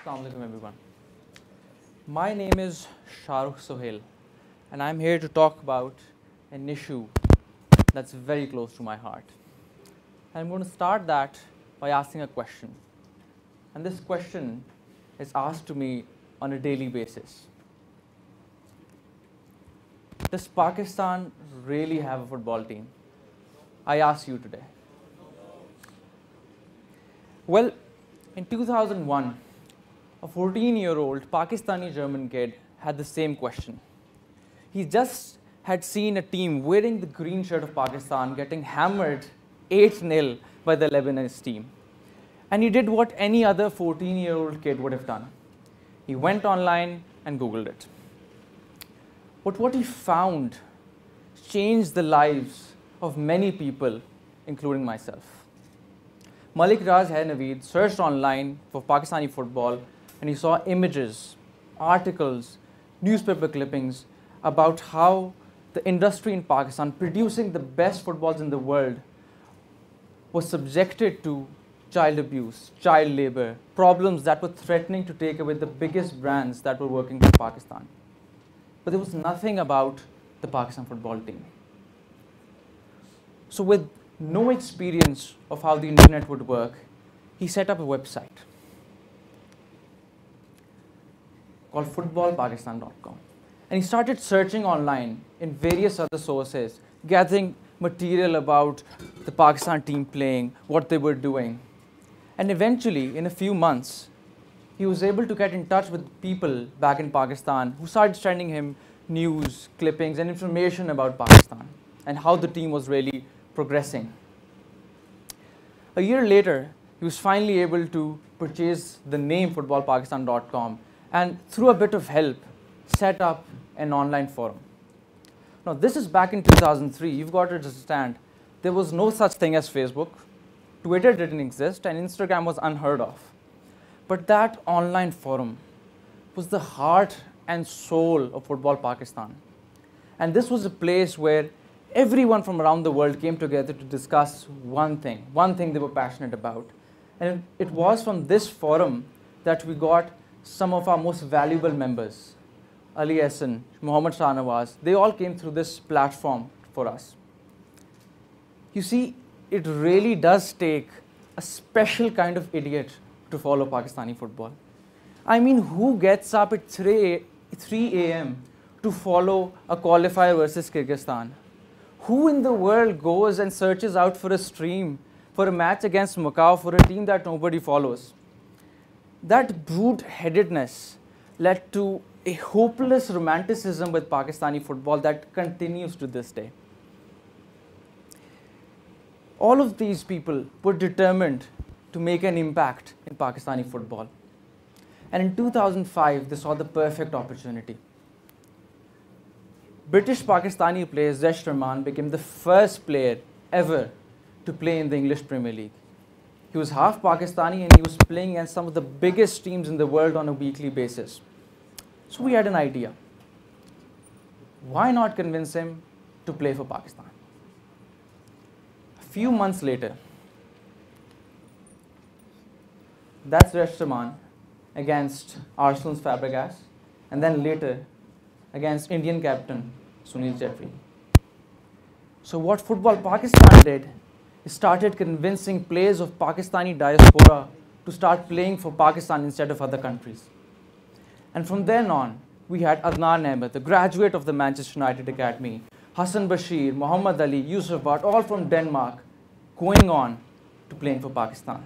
Assalamu alaikum everyone. My name is Shahrukh Sohail and I'm here to talk about an issue that's very close to my heart. I'm going to start that by asking a question. And this question is asked to me on a daily basis. Does Pakistan really have a football team? I ask you today. Well, in 2001, a 14-year-old Pakistani German kid had the same question. He just had seen a team wearing the green shirt of Pakistan getting hammered 8-0 by the Lebanese team. And he did what any other 14-year-old kid would have done. He went online and Googled it. But what he found changed the lives of many people, including myself. Malik Raz Naveed searched online for Pakistani football and he saw images, articles, newspaper clippings about how the industry in Pakistan producing the best footballs in the world was subjected to child abuse, child labor, problems that were threatening to take away the biggest brands that were working for Pakistan. But there was nothing about the Pakistan football team. So with no experience of how the internet would work, he set up a website called footballpakistan.com. And he started searching online in various other sources, gathering material about the Pakistan team playing, what they were doing. And eventually, in a few months, he was able to get in touch with people back in Pakistan who started sending him news, clippings, and information about Pakistan and how the team was really progressing. A year later, he was finally able to purchase the name footballpakistan.com and through a bit of help, set up an online forum. Now, this is back in 2003. You've got to understand, there was no such thing as Facebook. Twitter didn't exist and Instagram was unheard of. But that online forum was the heart and soul of Football Pakistan. And this was a place where everyone from around the world came together to discuss one thing they were passionate about. And it was from this forum that we got some of our most valuable members. Ali Hassan, Mohammad Shahnawaz, they all came through this platform for us. You see, it really does take a special kind of idiot to follow Pakistani football. I mean, who gets up at 3 a.m. to follow a qualifier versus Kyrgyzstan? Who in the world goes and searches out for a stream for a match against Macau for a team that nobody follows? That brute-headedness led to a hopeless romanticism with Pakistani football that continues to this day. All of these people were determined to make an impact in Pakistani football. And in 2005, they saw the perfect opportunity. British Pakistani player Zesh Rahman became the first player ever to play in the English Premier League. He was half Pakistani and he was playing against some of the biggest teams in the world on a weekly basis. So we had an idea. Why not convince him to play for Pakistan? A few months later, that's Zesh Rahman against Arsenal's Fabregas, and then later against Indian captain Sunil Chhetri. So what Football Pakistan did is started convincing players of Pakistani diaspora to start playing for Pakistan instead of other countries. And from then on, we had Adnan Ahmed, the graduate of the Manchester United Academy, Hassan Bashir, Muhammad Ali, Yusuf Bhatt, all from Denmark, going on to playing for Pakistan.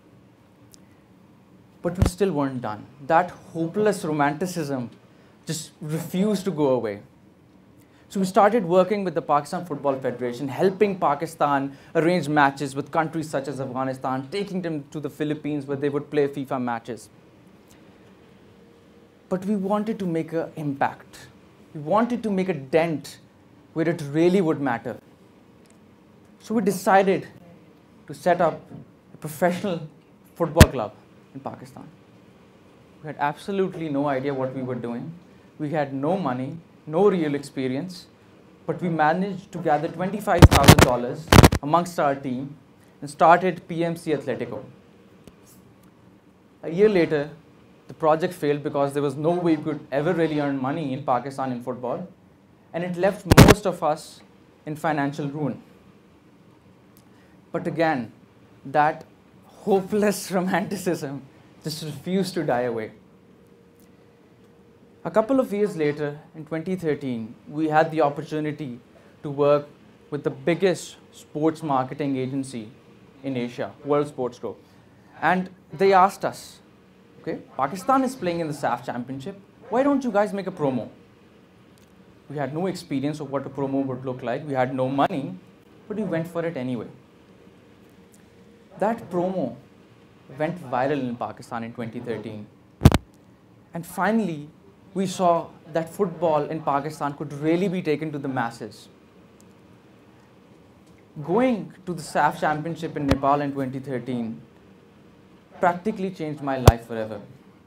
But we still weren't done. That hopeless romanticism just refused to go away. So we started working with the Pakistan Football Federation, helping Pakistan arrange matches with countries such as Afghanistan, taking them to the Philippines where they would play FIFA matches. But we wanted to make an impact. We wanted to make a dent where it really would matter. So we decided to set up a professional football club in Pakistan. We had absolutely no idea what we were doing. We had no money, no real experience, but we managed to gather $25,000 amongst our team and started PMC Atletico. A year later, The project failed because there was no way we could ever really earn money in Pakistan in football, and it left most of us in financial ruin. But again, that hopeless romanticism just refused to die away. A couple of years later, in 2013, we had the opportunity to work with the biggest sports marketing agency in Asia, World Sports Group. And they asked us, okay, Pakistan is playing in the SAF Championship. Why don't you guys make a promo? We had no experience of what a promo would look like. We had no money, but we went for it anyway. That promo went viral in Pakistan in 2013. And finally, we saw that football in Pakistan could really be taken to the masses. Going to the SAF Championship in Nepal in 2013 practically changed my life forever.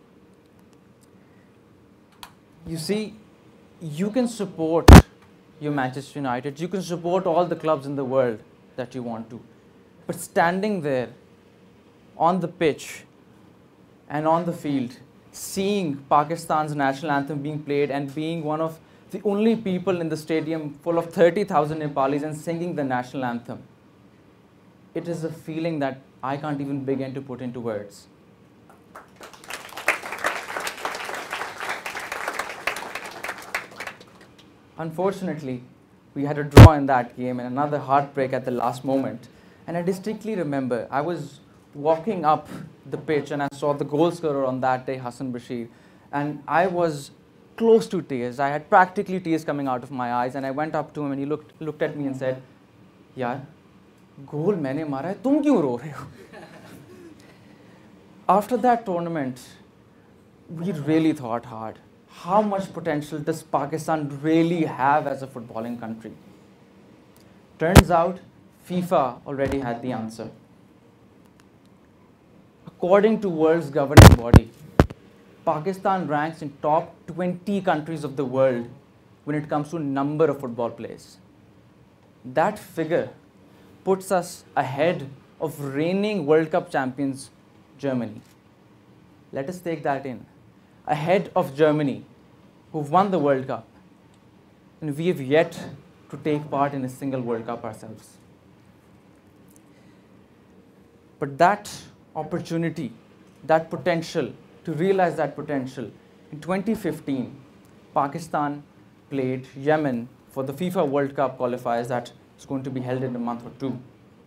You see, you can support your Manchester United, you can support all the clubs in the world that you want to, but standing there on the pitch and on the field, seeing Pakistan's national anthem being played and being one of the only people in the stadium full of 30,000 Nepalis and singing the national anthem, it is a feeling that I can't even begin to put into words. Unfortunately, we had a draw in that game and another heartbreak at the last moment. And I distinctly remember I was walking up the pitch and I saw the goal scorer on that day, Hassan Bashir, and I was close to tears. I had practically tears coming out of my eyes, and I went up to him and he looked at me and said, "Yaar, goal maine mara hai, tum kyun ro rahe ho?" After that tournament, we really thought hard. How much potential does Pakistan really have as a footballing country? Turns out, FIFA already had the answer. According to world's governing body, Pakistan ranks in top 20 countries of the world when it comes to number of football players. That figure puts us ahead of reigning World Cup champions Germany. Let us take that in. Ahead of Germany, who've won the World Cup, and we have yet to take part in a single World Cup ourselves. But that opportunity, that potential, to realize that potential, in 2015, Pakistan played Yemen for the FIFA World Cup qualifiers that is going to be held in a month or two.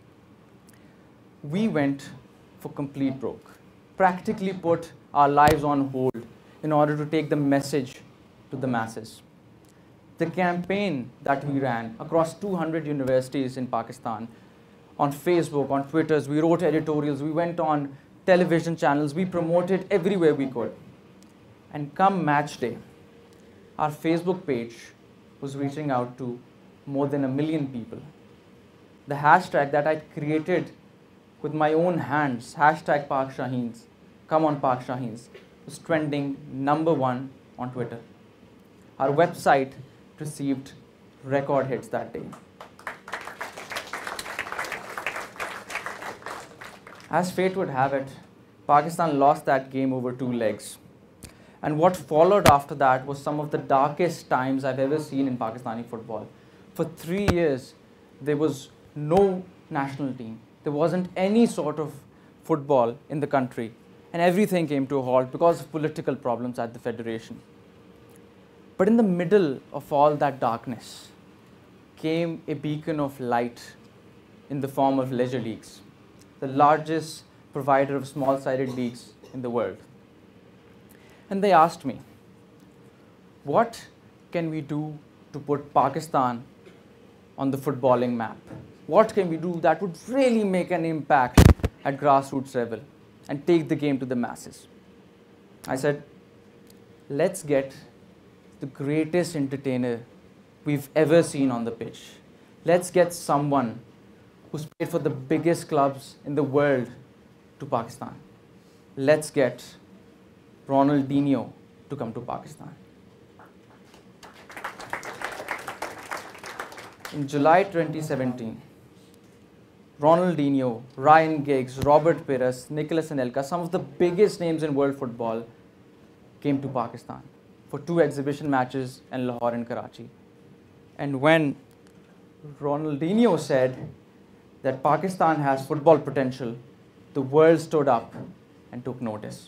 We went for complete broke, practically put our lives on hold in order to take the message to the masses. The campaign that we ran across 200 universities in Pakistan, on Facebook, on Twitter, we wrote editorials, we went on television channels, we promoted everywhere we could. And come match day, our Facebook page was reaching out to more than 1 million people. The hashtag that I created with my own hands, hashtag Pak Shaheens, come on Pak Shaheens, was trending #1 on Twitter. Our website received record hits that day. As fate would have it, Pakistan lost that game over 2 legs. And what followed after that was some of the darkest times I've ever seen in Pakistani football. For 3 years, there was no national team. There wasn't any sort of football in the country. And everything came to a halt because of political problems at the federation. But in the middle of all that darkness came a beacon of light in the form of leisure leagues, the largest provider of small-sided leagues in the world. And they asked me, what can we do to put Pakistan on the footballing map? What can we do that would really make an impact at grassroots level and take the game to the masses? I said, let's get the greatest entertainer we've ever seen on the pitch. Let's get someone who's played for the biggest clubs in the world to Pakistan. Let's get Ronaldinho to come to Pakistan. In July 2017, Ronaldinho, Ryan Giggs, Robert Pires, Nicolas Anelka, some of the biggest names in world football, came to Pakistan for 2 exhibition matches in Lahore and Karachi. And when Ronaldinho said that Pakistan has football potential, the world stood up and took notice.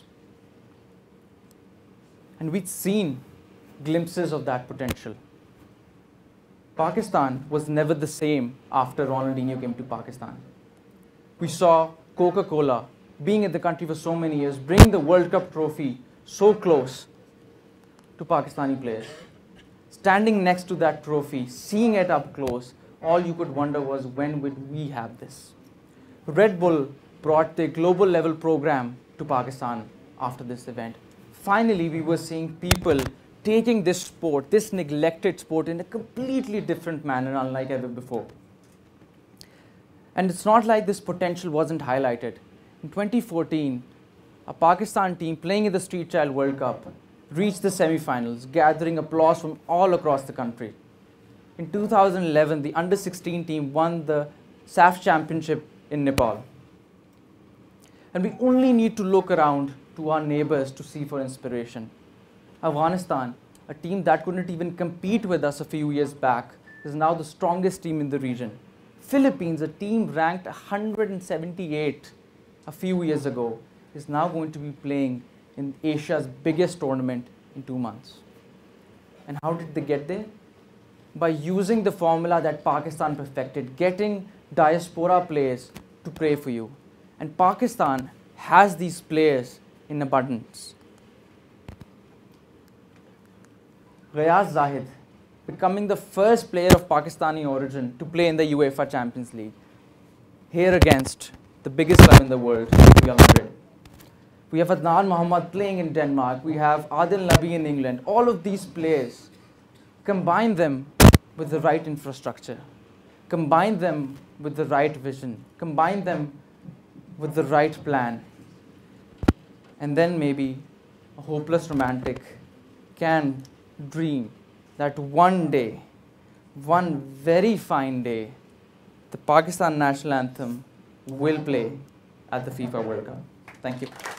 And we'd seen glimpses of that potential. Pakistan was never the same after Ronaldinho came to Pakistan. We saw Coca-Cola, being in the country for so many years, bring the World Cup trophy so close to Pakistani players. Standing next to that trophy, seeing it up close, all you could wonder was, when would we have this? Red Bull brought their global level program to Pakistan after this event. Finally, we were seeing people taking this sport, this neglected sport, in a completely different manner, unlike ever before. And it's not like this potential wasn't highlighted. In 2014, a Pakistan team playing in the Street Child World Cup reached the semi-finals, gathering applause from all across the country. In 2011, the under-16 team won the SAF Championship in Nepal. And we only need to look around to our neighbors to see for inspiration. Afghanistan, a team that couldn't even compete with us a few years back, is now the strongest team in the region. Philippines, a team ranked 178 a few years ago, is now going to be playing in Asia's biggest tournament in 2 months. And how did they get there? By using the formula that Pakistan perfected, getting diaspora players to play for you. And Pakistan has these players in abundance. Riyaz Zahid, becoming the first player of Pakistani origin to play in the UEFA Champions League, here against the biggest club in the world, Real Madrid. We have Adnan Mohammad playing in Denmark. We have Adil Nabi in England. All of these players, combine them with the right infrastructure, combine them with the right vision, combine them with the right plan, and then maybe a hopeless romantic can dream that one day, one very fine day, the Pakistan national anthem will play at the FIFA World Cup. Thank you.